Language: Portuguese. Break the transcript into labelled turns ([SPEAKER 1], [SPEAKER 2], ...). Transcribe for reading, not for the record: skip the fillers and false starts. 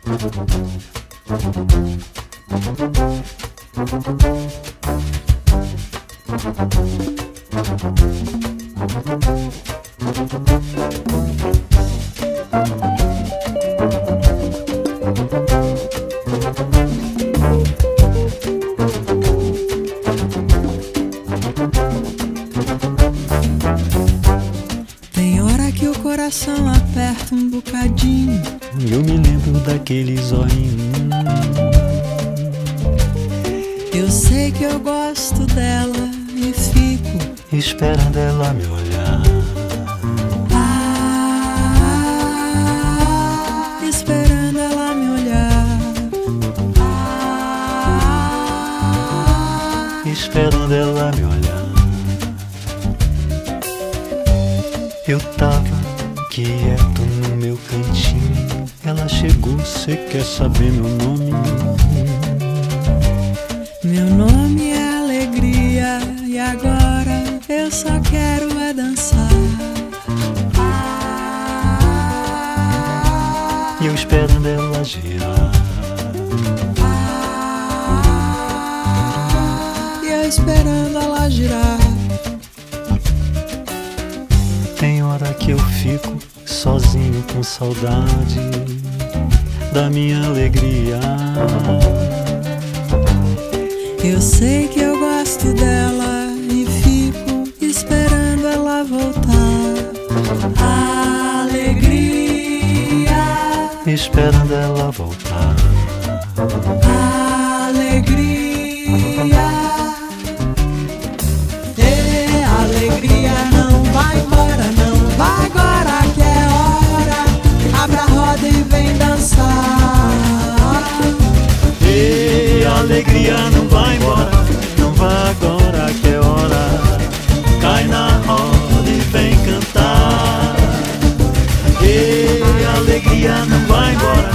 [SPEAKER 1] Tem hora que o coração aperta um bocadinho.
[SPEAKER 2] Eu me lembro daquele zoinho.
[SPEAKER 1] Eu sei que eu gosto dela e fico
[SPEAKER 2] esperando ela me olhar.
[SPEAKER 1] Esperando ela me olhar.
[SPEAKER 2] Esperando ela me olhar. Eu tava quieto no meu cantinho. Ela chegou, cê quer saber meu nome?
[SPEAKER 1] Meu nome é Alegria e agora eu só quero é dançar.
[SPEAKER 2] E eu esperando ela girar.
[SPEAKER 1] E eu esperando ela girar.
[SPEAKER 2] Tem hora que eu fico sozinho com saudade da minha alegria.
[SPEAKER 1] Eu sei que eu gosto dela e fico esperando ela voltar. Alegria,
[SPEAKER 2] Esperando ela voltar.
[SPEAKER 1] alegria. Alegria, não vai embora, não vai agora que é hora. Abra a roda e vem dançar.
[SPEAKER 2] Alegria, não vai embora, não vai agora que é hora. Cai na roda e vem cantar. Alegria, não vai embora,